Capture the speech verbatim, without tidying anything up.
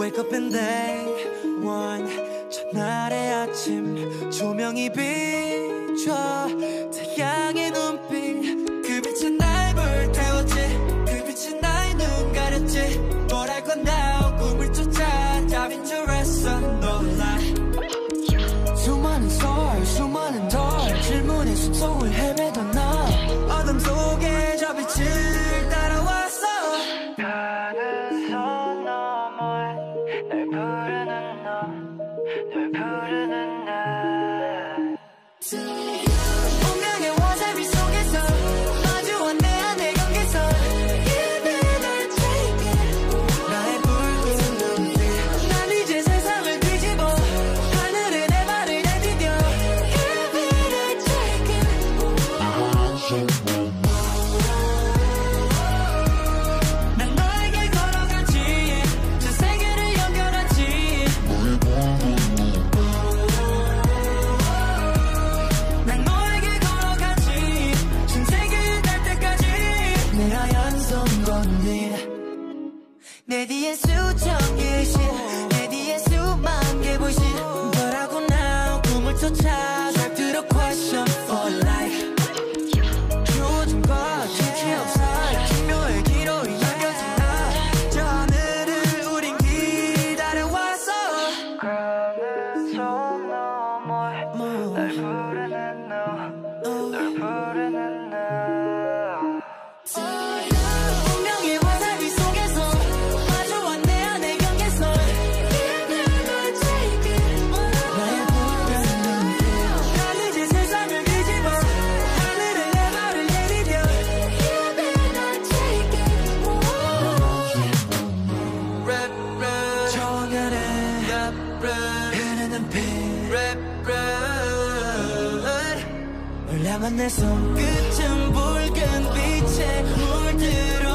Wake up and day one 첫날의 아침 조명이 비춰 태양의 눈빛 그 빛은 날 불태웠지 그 빛은 나의 눈 가렸지 뭘 할 건가 꿈을 쫓아 답인 줄 알았어 놀라 수많은 썰 수많은 덜 질문의 숲속을 헤매던 나 어둠 속에 저 빛을 따라왔어 다른 선 너머에 널 부르는 너 널 부르는 나 운명의 와사비 속에서 마주한 내 안의 경계선 Give it or take it 나의 붉은 눈빛 난 이제 세상을 뒤집어 하늘에 내 발을 내디뎌 Give it or take it 난 너에게 걸어가지 저 세계를 연결하지 난 너에게 걸어가지 전 세계에 닿을 때까지 내 하얀 손 건네 내 뒤에 수천 개의 신내 뒤에 수만 개 불신 너라고 나 꿈을 쫓아 잘 들어 question for life 요즘과 끝이 없어 기묘의 기로에 남겨진 나저 하늘을 우린 기다려왔어 그러는 손 너머에 날 부르는 너널 부르는 나 운명의 와사비 속에서 마주한 내 안의 경계선 나의 붉은 눈빛 난 이제 세상을 뒤집어 하늘에 내 발을 내디뎌 랩 랩 정연해 흐르는 피 랩 랩 몰라만 내 손끝은 붉은 빛에 물들어